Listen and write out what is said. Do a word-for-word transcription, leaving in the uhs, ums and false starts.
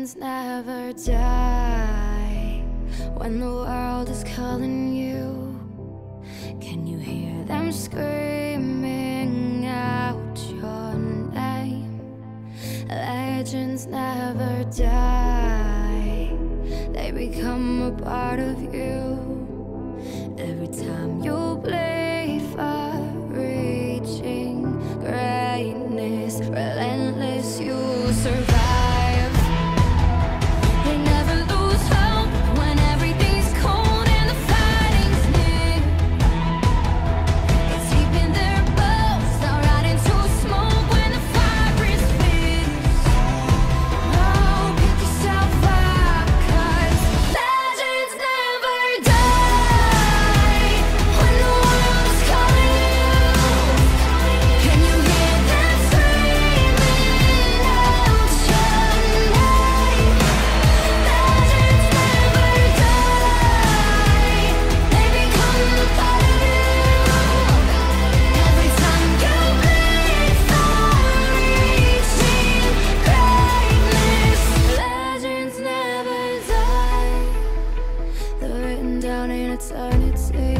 Legends never die. When the world is calling you, can you hear them screaming out your name? Legends never die. They become a part of you. Every time you bleed for reaching greatness, relentless, you survive. They never lose hope when everything's cold and the fighting's near. It's deep in their bones, they'll ride into smoke when the fire is fierce. Oh, pick yourself up, 'cause legends never die. When the world is calling you, can you hear them screaming out your name? Legends never die. They become a part of you. Every time you bleed for reaching greatness, legends never die. They're written down in eternity.